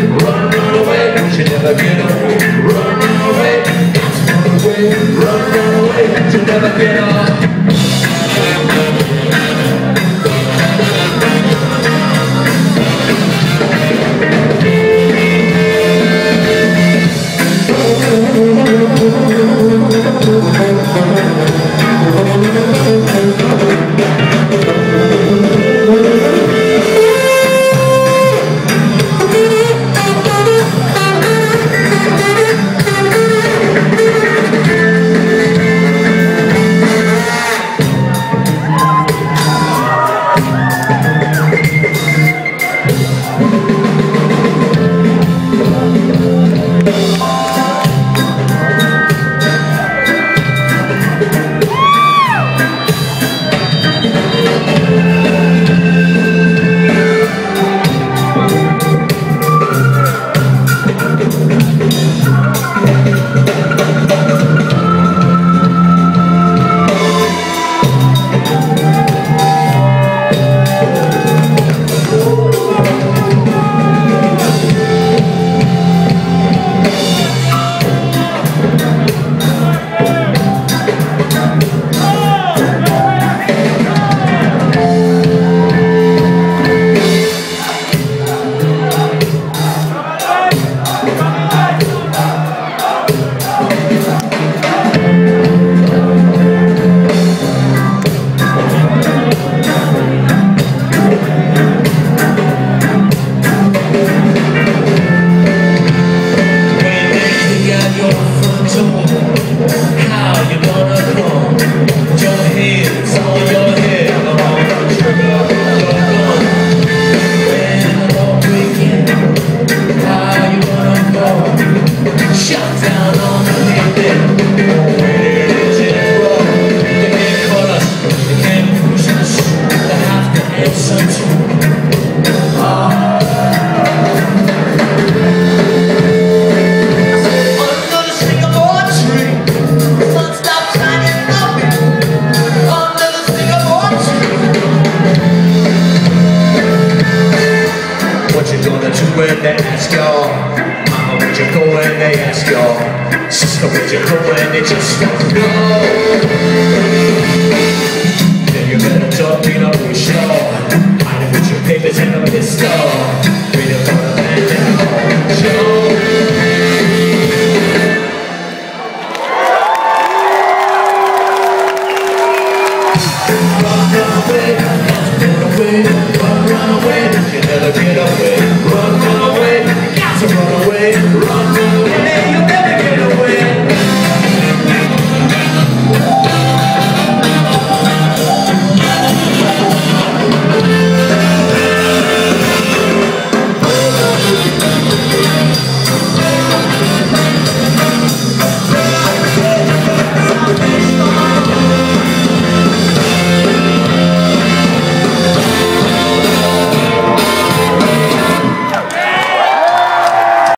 run, run away, she'll never get away. Run, run away, run away, run, run away, she'll never get off. When they ask y'all, Mama, where'd you go when they ask y'all? Sister, where'd you go when they just don't know? Then you better talk, you know, we show. Hiding with your papers and a pistol.